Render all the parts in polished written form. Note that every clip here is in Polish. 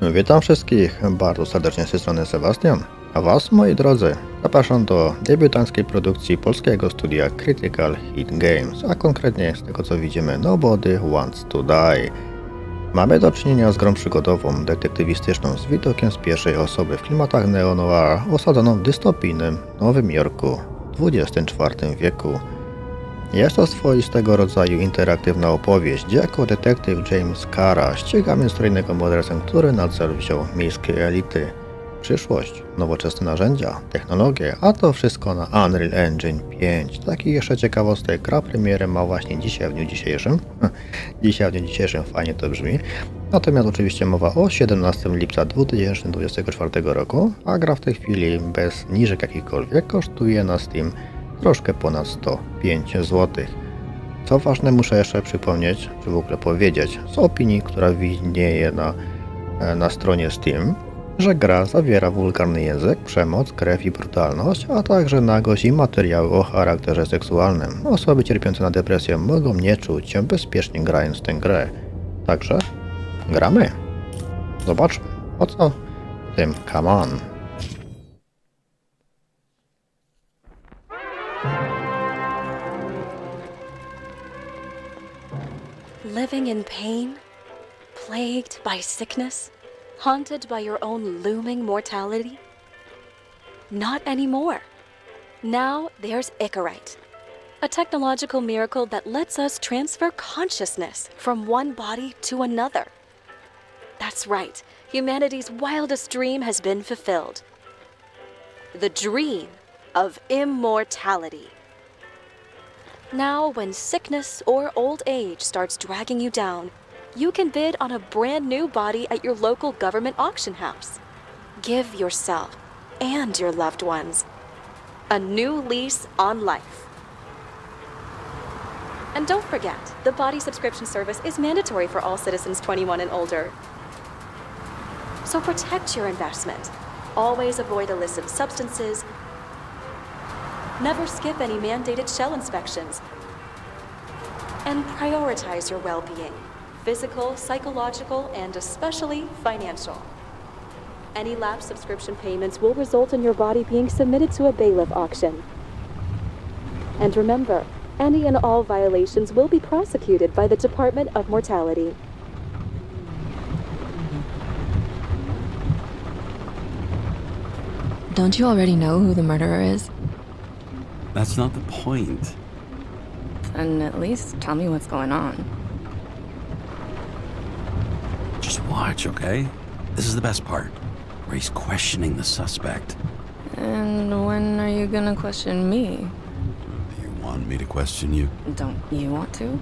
Witam wszystkich bardzo serdecznie z tej strony Sebastian, a Was, moi drodzy, zapraszam do debiutanckiej produkcji polskiego studia Critical Hit Games, a konkretnie z tego co widzimy Nobody Wants to Die. Mamy do czynienia z grą przygodową, detektywistyczną z widokiem z pierwszej osoby w klimatach neo-noir osadzoną w dystopijnym Nowym Jorku w XXIV wieku. Jest to swoistego rodzaju interaktywna opowieść, gdzie jako detektyw James Kara ścigamy strojnego mordercę, który na cel wziął miejskie elity. Przyszłość, nowoczesne narzędzia, technologie, a to wszystko na Unreal Engine 5. Takich jeszcze ciekawostek, gra premierę ma właśnie dzisiaj w dniu dzisiejszym. Dzisiaj w dniu dzisiejszym fajnie to brzmi. Natomiast oczywiście mowa o 17 lipca 2024 roku, a gra w tej chwili bez niżek jakichkolwiek kosztuje na Steam troszkę ponad 105 zł. Co ważne, muszę jeszcze przypomnieć, czy w ogóle powiedzieć, z opinii, która widnieje na stronie Steam, że gra zawiera wulgarny język, przemoc, krew i brutalność, a także nagość i materiały o charakterze seksualnym. Osoby cierpiące na depresję mogą nie czuć się bezpiecznie grając w tę grę. Także gramy. Zobaczmy, o co w tym come on. Living in pain, plagued by sickness, haunted by your own looming mortality? Not anymore. Now there's Icarite, a technological miracle that lets us transfer consciousness from one body to another. That's right, humanity's wildest dream has been fulfilled. The dream of immortality. Now, when sickness or old age starts dragging you down, you can bid on a brand new body at your local government auction house. Give yourself and your loved ones a new lease on life. And don't forget, the body subscription service is mandatory for all citizens 21 and older. So protect your investment. Always avoid illicit substances. Never skip any mandated shell inspections. And prioritize your well-being, physical, psychological, and especially financial. Any lapsed subscription payments will result in your body being submitted to a bailiff auction. And remember, any and all violations will be prosecuted by the Department of Mortality. Don't you already know who the murderer is? That's not the point. Then at least tell me what's going on. Just watch, okay? This is the best part, where he's questioning the suspect. And when are you gonna question me? You want me to question you? Don't you want to?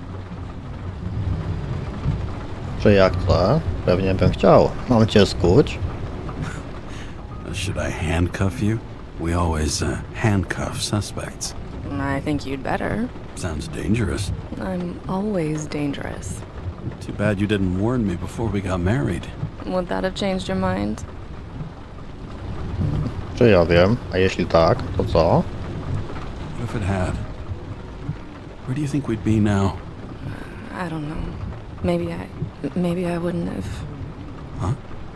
Czy jak chcę? Pewnie bym chciał. Mam cię skuć. Should I handcuff you? We always handcuff suspects. I think you'd better. Sounds dangerous. I'm always dangerous. Too bad you didn't warn me before we got married. Would that have changed your mind? Czy ja wiem? A jeśli tak, to co? What if it had? Where do you think we'd be now? I don't know. Maybe I wouldn't have. Huh?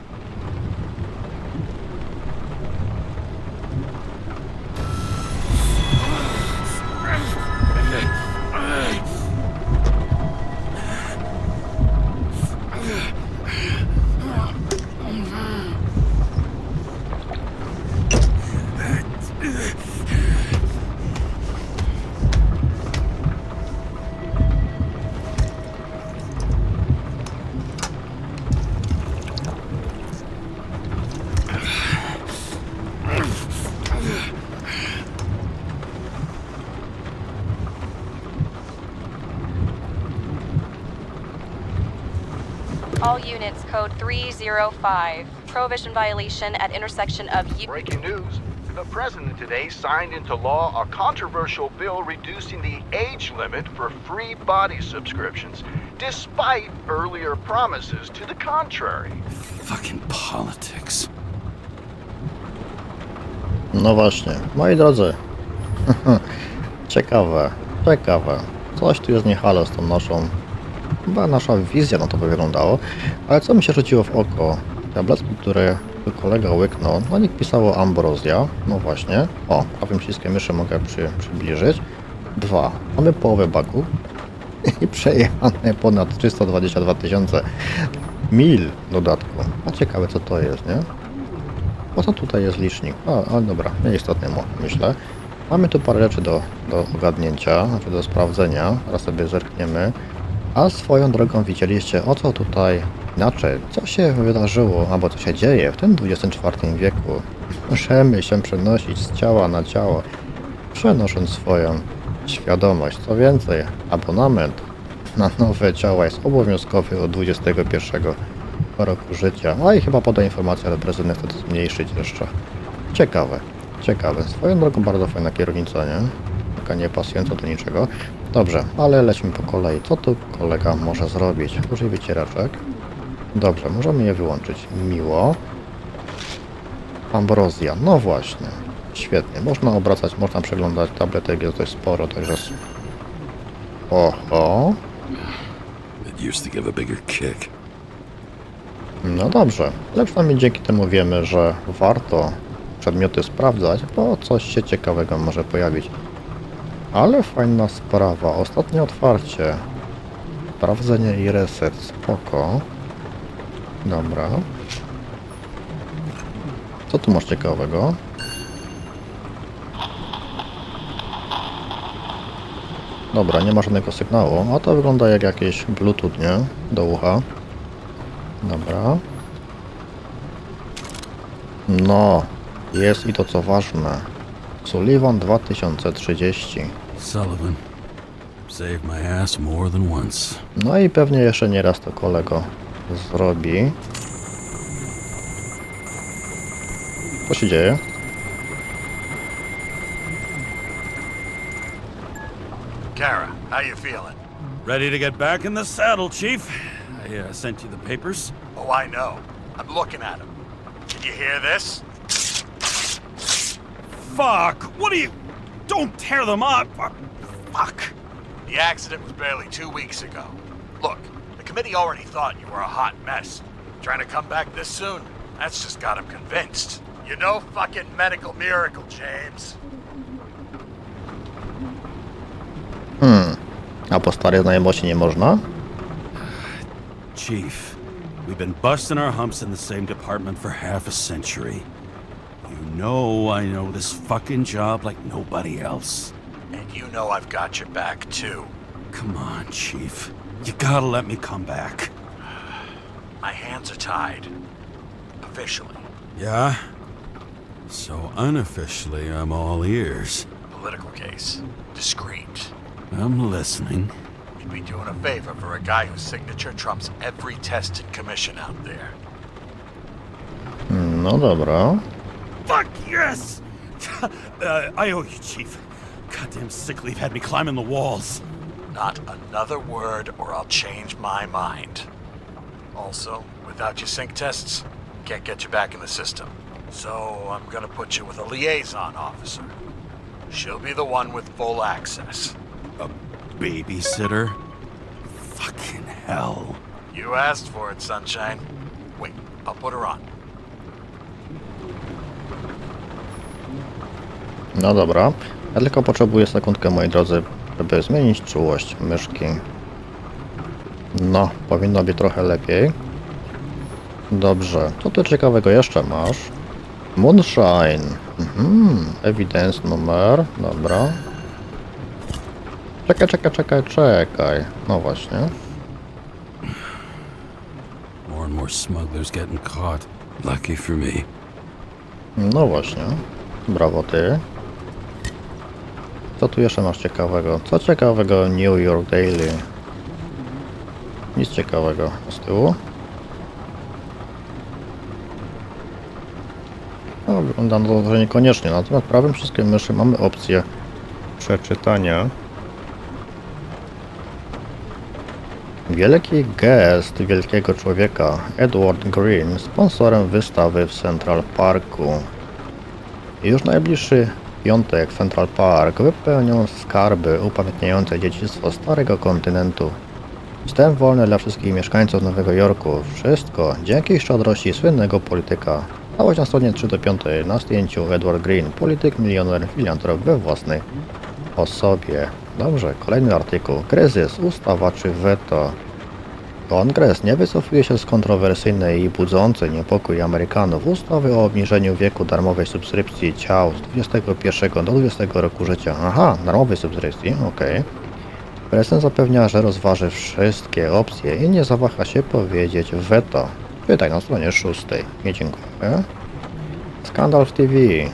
All units, code 305. Prohibition violation at intersection of Breaking news. The president today signed into law a controversial bill reducing the age limit for free body subscriptions, despite earlier promises to the contrary. Fucking politics. No właśnie, moi drodzy. Ciekawe. Coś tu jest nie halo z tą naszą Chyba nasza wizja na to by wyglądało, ale co mi się rzuciło w oko, Tabletki, które kolega łyknął, na nich pisało Ambrozja. No właśnie. O, prawym przyciskiem myszy mogę przybliżyć. 2. Mamy połowę bagu i przejechane ponad 322 000 mil dodatku. A ciekawe co to jest, nie? Po co tutaj jest licznik? Ale dobra, nieistotnie myślę. Mamy tu parę rzeczy do ogarnięcia, znaczy do sprawdzenia. Teraz sobie zerkniemy. A swoją drogą widzieliście, o co tutaj inaczej, co się wydarzyło, albo co się dzieje w tym XXIV wieku. Możemy się przenosić z ciała na ciało, przenosząc swoją świadomość. Co więcej, abonament na nowe ciała jest obowiązkowy od 21 roku życia. A i chyba poda informację, ale prezydent chce to zmniejszyć jeszcze. Ciekawe, ciekawe. Swoją drogą bardzo fajna kierownica, nie? Taka nie pasująca do niczego. Dobrze, ale lecimy po kolei. Co tu kolega może zrobić? Użyj wycieraczek. Dobrze, możemy je wyłączyć. Miło. Ambrozja, no właśnie. Świetnie, można obracać, można przeglądać. Tabletek jest dość sporo, także... Oho. It used to give a bigger kick. No dobrze, ale przynajmniej dzięki temu wiemy, że warto przedmioty sprawdzać, bo coś się ciekawego może pojawić. Ale fajna sprawa, ostatnie otwarcie. Sprawdzenie i reset, spoko. Dobra. Co tu masz ciekawego? Dobra, nie ma żadnego sygnału, a to wygląda jak jakieś Bluetooth, nie? Do ucha. Dobra. No, jest i to co ważne. Sullivan 2030. Sullivan. Saved my ass more than once. No i pewnie jeszcze nie raz to kolego zrobi. Co się dzieje? Kara, how you feeling? Ready to get back in the saddle, Chief. I sent you the papers. Oh, I know. I'm looking at them. Can you hear this? Fuck! What are you... Don't tear them up! Fuck! The accident was barely 2 weeks ago. Look, the committee already thought you were a hot mess. Trying to come back this soon? That's just got them convinced. You're no fucking medical miracle, James. A po starej znajomości nie można? Chief, we've been busting our humps in the same department for half a century. You know I know this fucking job like nobody else. And you know I've got your back, too. Come on, Chief. You gotta let me come back. My hands are tied. Officially. Yeah? So unofficially, I'm all ears. Political case. Discreet. I'm listening. You'd be doing a favor for a guy whose signature trumps every test and commission out there. No dobra. Fuck yes! I owe you, Chief. Goddamn sick leave had me climbing the walls. Not another word or I'll change my mind. Also, without your sync tests, can't get you back in the system. So I'm gonna put you with a liaison officer. She'll be the one with full access. A babysitter? Fucking hell. You asked for it, Sunshine. Wait, I'll put her on. No dobra. Ja tylko potrzebuję sekundkę, moi drodzy, żeby zmienić czułość myszki. No, powinno być trochę lepiej. Dobrze. Co tu ciekawego jeszcze masz? Moonshine. Evidence numer. Dobra. Czekaj. No właśnie. More and more smugglers getting caught. Lucky for me. No właśnie. Brawo ty. Co tu jeszcze masz ciekawego? Co ciekawego New York Daily? Nic ciekawego. Z tyłu? No, wygląda na to, że niekoniecznie. Natomiast prawym przyciskiem myszy mamy opcję przeczytania. Wielki gest wielkiego człowieka Edward Green, sponsorem wystawy w Central Parku. Już najbliższy piątek Central Park wypełnią skarby upamiętniające dziedzictwo Starego Kontynentu. Wstęp wolny dla wszystkich mieszkańców Nowego Jorku. Wszystko dzięki szczodrości słynnego polityka. Całość na stronie 3-5. Na zdjęciu Edward Green, polityk, milioner, filantrop we własnej osobie. Dobrze, kolejny artykuł. Kryzys, ustawa czy weto? Kongres nie wycofuje się z kontrowersyjnej i budzącej niepokój Amerykanów ustawy o obniżeniu wieku darmowej subskrypcji ciał z 21 do 20 roku życia. Aha, darmowej subskrypcji, okej. Prezydent zapewnia, że rozważy wszystkie opcje i nie zawaha się powiedzieć weto. Pytaj na stronie 6. Nie dziękuję. Skandal w TV.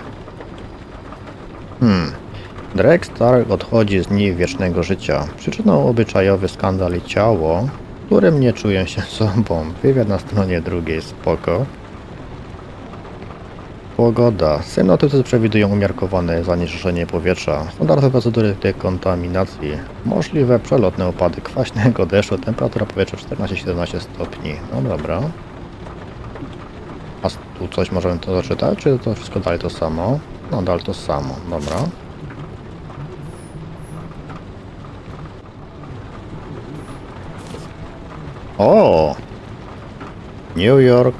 Drake Stark odchodzi z dni wiecznego życia. Przyczyną obyczajowy skandal i ciało, w którym nie czuję się sobą. Wywiad na stronie 2. Spoko. Pogoda. Synoptycy przewidują umiarkowane zanieczyszczenie powietrza. Standardowe procedury dekontaminacji. Możliwe przelotne opady kwaśnego deszczu. Temperatura powietrza 14-17 stopni. No dobra. A tu coś możemy to doczytać, czy to wszystko dalej to samo? No dalej to samo, dobra. O! New York.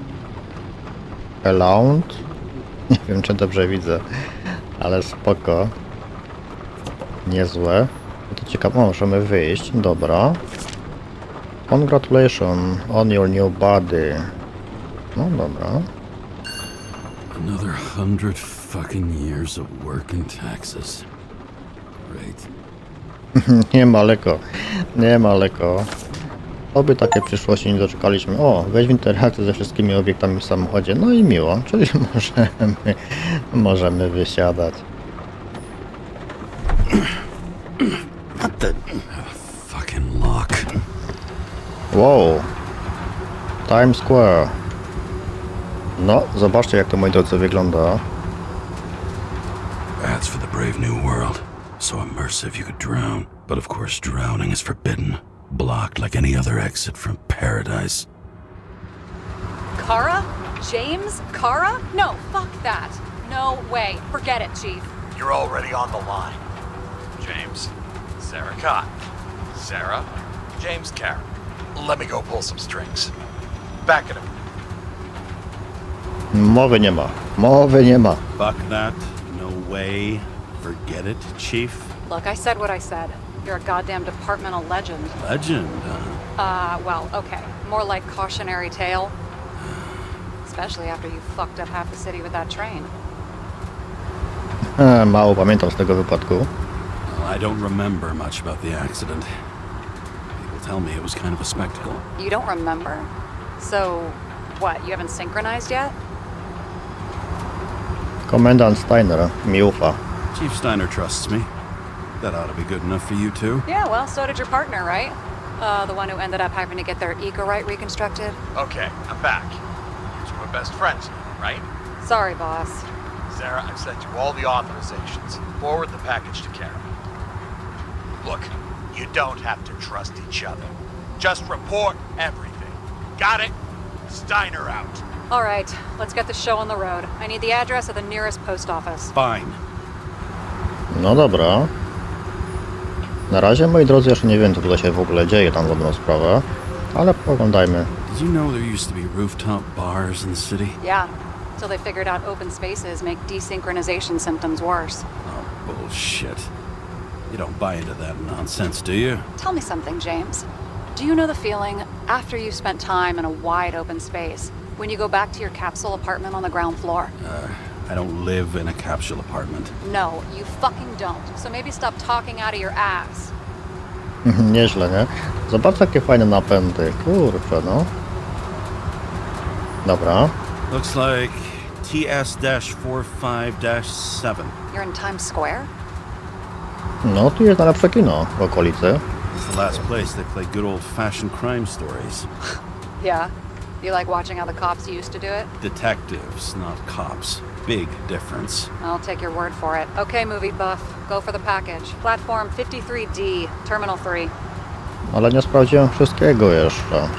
Around. Nie wiem, czy dobrze widzę, ale spoko. Niezłe. To ciekawe, możemy wyjść, dobra. Congratulations on your new body. No dobra. Another 100 fucking years of work and taxes. Great. Nie ma lekko. Nie ma lekko. Oby takiej przyszłości nie doczekaliśmy. O, weź w interakcję ze wszystkimi obiektami w samochodzie. No i miło, czyli możemy wysiadać. What the fucking lock? Wow. Times Square. No, zobaczcie jak to, moi drodzy, wygląda. That's for the brave new world. So immersive you could drown. But of course drowning is forbidden. Blocked like any other exit from paradise. Kara? James? Kara? No, fuck that. No way. Forget it, Chief. You're already on the line. James, Sarah Cott. Sarah, James Carroll. Let me go pull some strings. Back at him. Mowy nie ma. Mowy nie ma. Fuck that. No way. Forget it, Chief. Look, I said what I said. You're a goddamn departmental legend. Legend, Well, okay. More like cautionary tale. Especially after you fucked up half the city with that train. Mało pamiętam z tego wypadku. Well, I don't remember much about the accident. People tell me it was kind of a spectacle. You don't remember? So, what, you haven't synchronized yet? Komendant Steiner mi ufa. Chief Steiner trusts me. That ought to be good enough for you too. Yeah, well, so did your partner, right? The one who ended up having to get their eco-right reconstructed. Okay, I'm back. So we're best friends, right? Sorry, boss. Sarah, I've sent you all the authorizations. Forward the package to Kara. Look, you don't have to trust each other. Just report everything. Got it? Steiner out. All right, let's get the show on the road. I need the address of the nearest post office. Fine. No dobra. Na razie, moi drodzy, jeszcze nie wiem, co tutaj się w ogóle dzieje tam w dobrą sprawę, ale poglądajmy. Did you know there used to be rooftop bars in the city? Yeah, till they figured out open spaces make desynchronization symptoms worse. Oh, bullshit. You don't buy into that nonsense, do you? Tell me something, James. Do you know the feeling after you've spent time in a wide open space, when you go back to your capsule apartment on the ground floor? I don't live in a capsule apartment. No, you fucking don't. So maybe stop talking out of your ass. Nieźle, nie? Zobacz, jakie fajne napędy. Kurczę, no. Dobra. Looks like TS-45-7. You're in Times Square? No, tu jest najlepsze kino w okolicy. It's the last place they play good old-fashioned crime stories. Yeah. You like watching how the cops used to do it? Detectives, not cops. Big difference. I'll take your word for it. Okay, movie buff. Go for the package. Platform 53D, Terminal 3. Ale nie sprawdziłem wszystkiego jeszcze.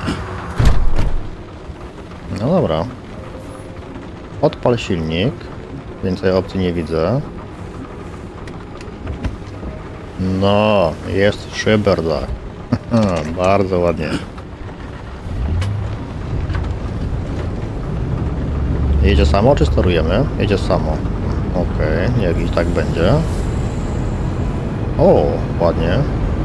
No dobra. Odpal silnik. Więcej opcji nie widzę. No, jest szyberdach. Bardzo ładnie. Jedzie samo, czy sterujemy? Jedzie samo. Okej, niech i tak będzie. O, ładnie.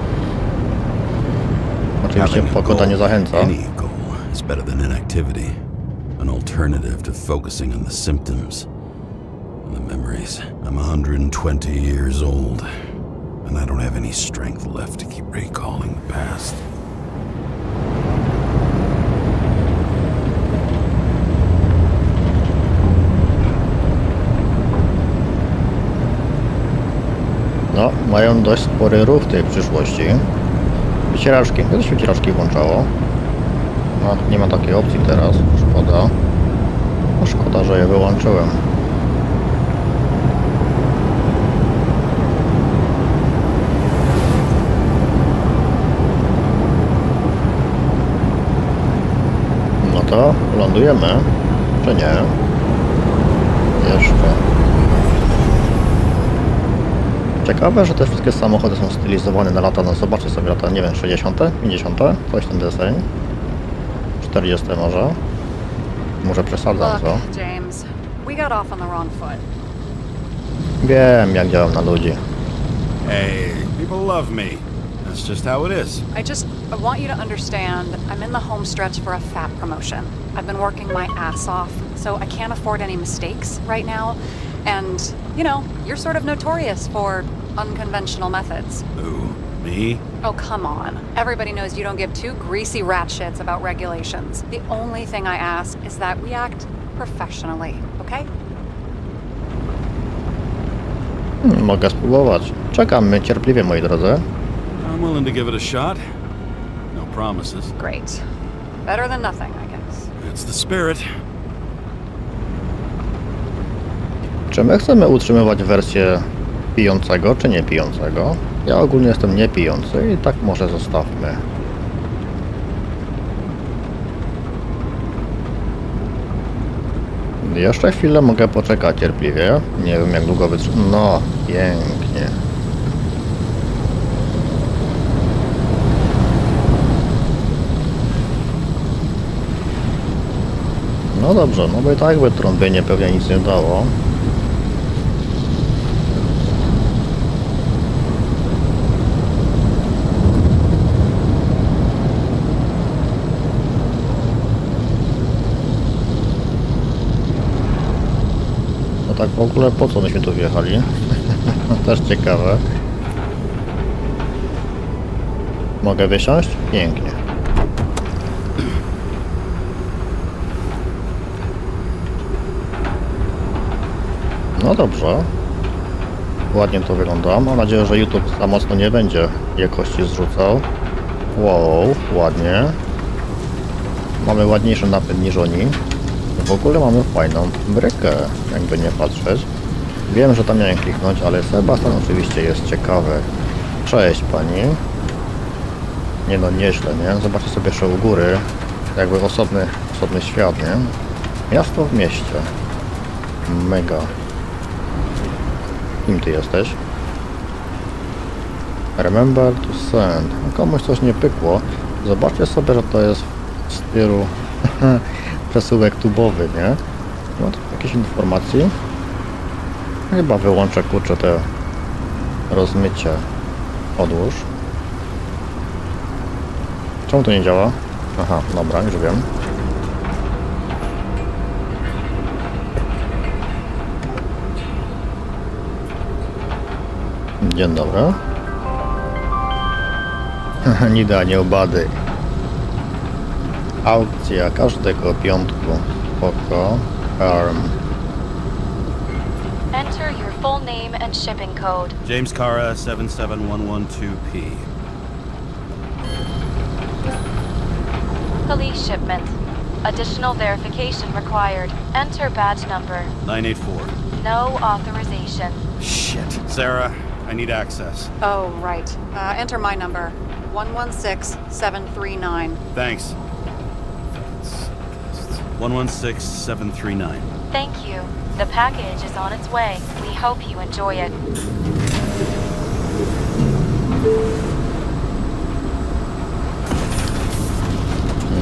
Oczywiście pogoda nie zachęca. Any goal is better than inactivity. An alternative to focusing on the symptoms and the memories. I'm 120 years old, and I don't have any strength left to keep recalling the past. No, mają dość spory ruch w tej przyszłości. Wycieraczki. Kiedyś wycieraczki włączało. No, nie ma takiej opcji teraz. Szkoda. No, szkoda, że je wyłączyłem. No to lądujemy. Czy nie? Jeszcze. Ciekawe, że te wszystkie samochody są stylizowane na lata, no zobaczcie sobie lata, nie wiem, 60, 50, coś ten deseń, 40 może. Może przesadzam, co? Look, James, we got off on the wrong foot. Wiem, jak działam na ludzi. Hey, people love me. That's just how it is. I want you to understand, I'm in the home stretch for a fat promotion. I've been working my ass off, so I can't afford any mistakes right now. And, you know, you're sort of notorious for unconventional methods. Who? Me? Oh, come on. Everybody knows you don't give two greasy rat shits about regulations. The only thing I ask is that we act professionally, okay? Mogę spróbować. Czekamy cierpliwie, moi drodzy. I'm willing to give it a shot. No promises. Great. Better than nothing, I guess. It's the spirit. Czy my chcemy utrzymywać wersję pijącego, czy nie pijącego? Ja ogólnie jestem niepijący i tak może zostawmy. Jeszcze chwilę mogę poczekać cierpliwie. Nie wiem, jak długo wytrzymam. No, pięknie. No dobrze, no bo i tak wytrąbienie pewnie nic nie dało. No tak w ogóle po co myśmy tu wjechali? Też ciekawe. Mogę wysiąść? Pięknie. No dobrze. Ładnie to wygląda. Mam nadzieję, że YouTube za mocno nie będzie jakości zrzucał. Wow, ładnie. Mamy ładniejszy napęd niż oni. W ogóle mamy fajną brykę, jakby nie patrzeć. Wiem, że tam miałem kliknąć, ale Sebastian oczywiście jest ciekawy. Cześć pani. Nie no, nieźle, nie? Zobaczcie sobie jeszcze u góry. Jakby osobny świat, nie? Miasto w mieście. Mega. Kim ty jesteś? Remember to send. Komuś coś nie pykło. Zobaczcie sobie, że to jest w stylu przesyłek tubowy, nie? No to jakieś informacji. Chyba wyłączę, kurczę, te rozmycie. Odłóż. Czemu to nie działa? Aha, dobra, już wiem. Dzień dobry. Nida, nie obady. Aukcja każdego piątku. Spoko. Arm. Enter your full name and shipping code. James Cara, 77112P. Police shipment. Additional verification required. Enter badge number. 984. No authorization. Shit. Sarah, I need access. Oh, right. Enter my number. 116739. Thanks. 116739. Thank you. The package is on its way. We hope you enjoy it.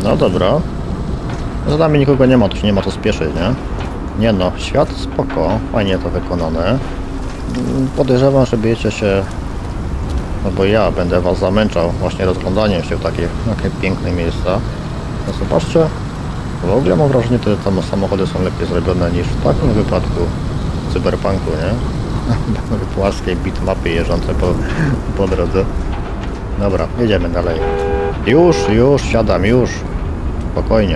No dobra. Za nami nikogo nie ma, tu się nie ma co spieszyć, nie? Nie no, świat spoko, fajnie to wykonane. Podejrzewam, że będziecie się... No bo ja będę was zamęczał właśnie rozglądaniem się w takie piękne miejsca. No zobaczcie, w ogóle mam wrażenie, że te samochody są lepiej zrobione niż w takim wypadku w cyberpunku, nie? Płaskie bitmapy jeżdżące po drodze. Dobra, jedziemy dalej. Już, siadam, już. Spokojnie.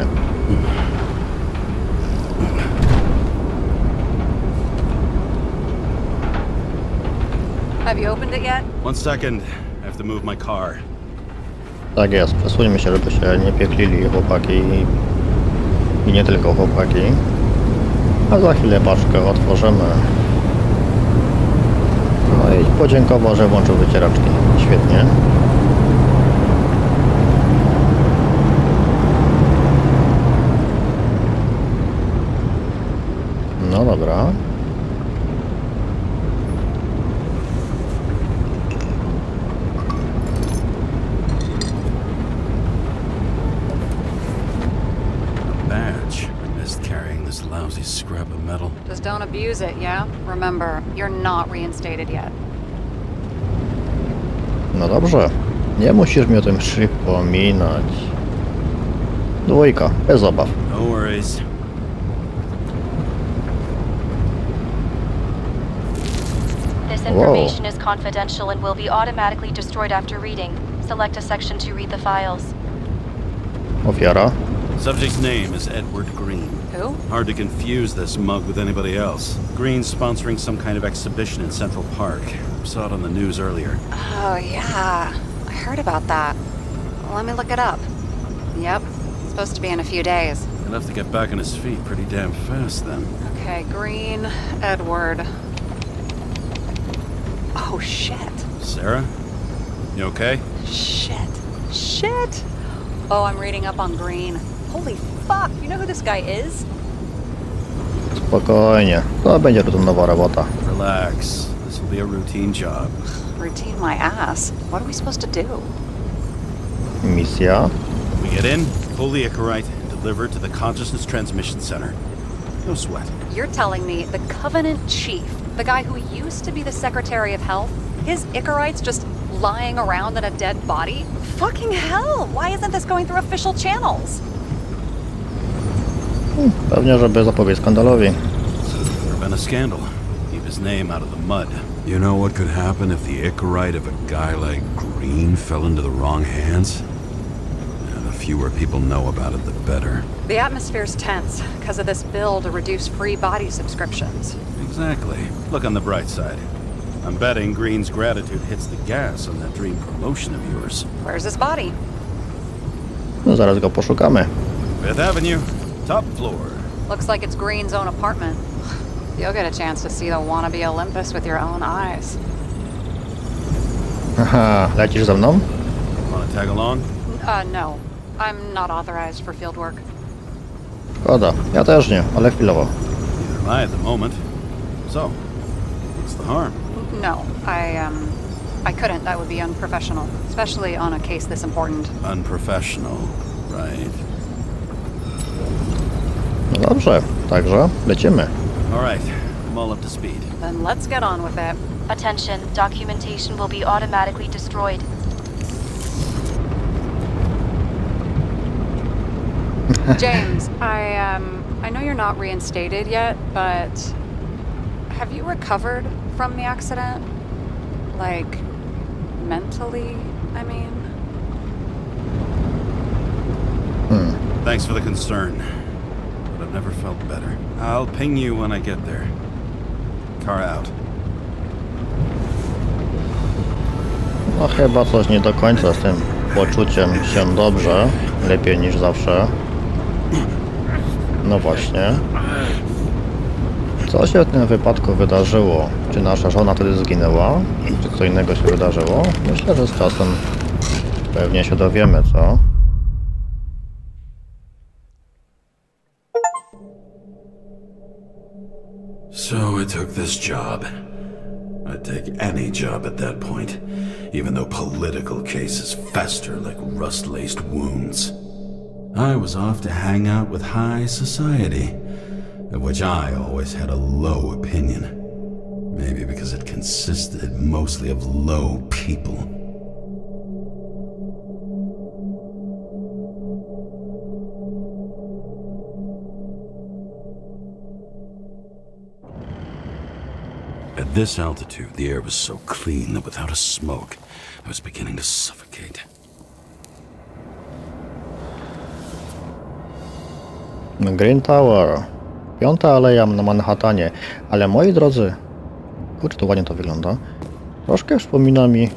Have you opened it yet? 1 second. I have to move my car. Tak jest, przesuńmy się, żeby się nie pieklili chłopaki i nie tylko chłopaki. A za chwilę paczkę otworzymy. No i podziękował, że włączył wycieraczki. Świetnie. No dobra. Badge. I missed carrying this lousy scrap of metal. Just don't abuse it, yeah? Remember, you're not reinstated yet. No dobrze. Nie musisz mi o tym przypominać. 2, bez obaw. No worries. This information is confidential and will be automatically destroyed after reading. Select a section to read the files. Ofiara. Subject's name is Edward Green. Who? Hard to confuse this mug with anybody else. Green's sponsoring some kind of exhibition in Central Park. Saw it on the news earlier. Oh, yeah. I heard about that. Let me look it up. Yep. It's supposed to be in a few days. He'll have to get back on his feet pretty damn fast then. Okay, Green, Edward. Oh, shit. Sarah? You okay? Shit. Oh, I'm reading up on Green. Holy fuck, you know who this guy is? Spokojnie. To będzie rutynowa robota. Relax. This will be a routine job. Routine my ass. What are we supposed to do? Misja. We get in, pull the Icarite, and deliver it to the Consciousness Transmission Center. No sweat. You're telling me the Covenant Chief, the guy who used to be the Secretary of Health, his Icarite's just lying around in a dead body? Fucking hell! Why isn't this going through official channels? Pewnie, żeby zapobiec skandalowi. So there's been a scandal. Keep his name out of the mud. You know what could happen if the Icarite of a guy like Green fell into the wrong hands? Yeah, the fewer people know about it, the better. The atmosphere's tense because of this bill to reduce free body subscriptions. Exactly. Look on the bright side. I'm betting Green's gratitude hits the gas on that dream promotion of yours. Where's his body? No zaraz go poszukamy. 5th Avenue, top floor. Looks like it's Green's own apartment. You'll get a chance to see the wannabe Olympus with your own eyes. Haha, lecisz ze mną? Want to tag along? No. I'm not authorized for field work. Szkoda. Ja też nie, ale chwilowo. Neither am I at the moment. So, what's the harm? No, I couldn't. That would be unprofessional, especially on a case this important. Unprofessional, right. No dobrze, także lecimy. All right, I'm all up to speed. Then let's get on with it. Attention, documentation will be automatically destroyed. James, I know you're not reinstated yet, but have you recovered from the accident? Like, mentally, I mean? Thanks for the concern, but I've never felt better. I'll ping you when I get there. Car out. No chyba coś nie do końca z tym poczuciem się dobrze. Lepiej niż zawsze. No właśnie. Co się w tym wypadku wydarzyło? Czy nasza żona wtedy zginęła? Czy co innego się wydarzyło? Myślę, że z czasem pewnie się dowiemy, co? So I took this job. I'd take any job at that point, even though political cases fester like rust-laced wounds. I was off to hang out with high society, of which I always had a low opinion. Maybe because it consisted mostly of low people. At this altitude, the air was so clean that without a smoke, I was beginning to suffocate. Green Tower. 5. aleja na Manhattanie. Ale moi drodzy... Kurczę, to ładnie to wygląda. Troszkę przypomina mi...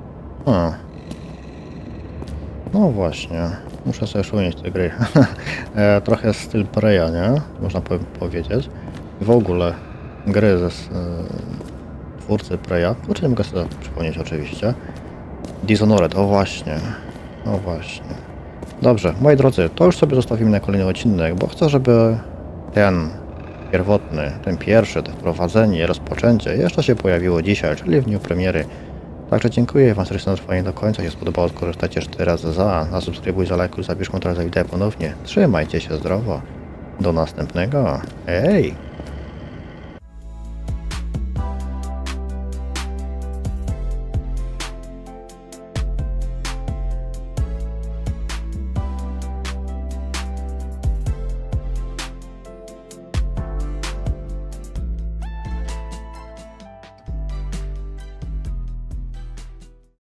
No właśnie. Muszę sobie przypomnieć tej gry. Trochę styl Preya, nie? Można powiedzieć. I w ogóle gry ze twórcy Preya. Kurczę, nie mogę sobie przypomnieć oczywiście. Dishonored, o właśnie. O właśnie. Dobrze, moi drodzy, to już sobie zostawimy na kolejny odcinek, bo chcę, żeby ten pierwotny, ten pierwszy, to wprowadzenie, rozpoczęcie jeszcze się pojawiło dzisiaj, czyli w dniu premiery. Także dziękuję Wam serdecznie za trwanie do końca. Jeśli się spodobało, skorzystajcie 4 razy zasubskrybuj, zalajkuj, zapisz komentarz, za wideo ponownie. Trzymajcie się zdrowo. Do następnego. Hej!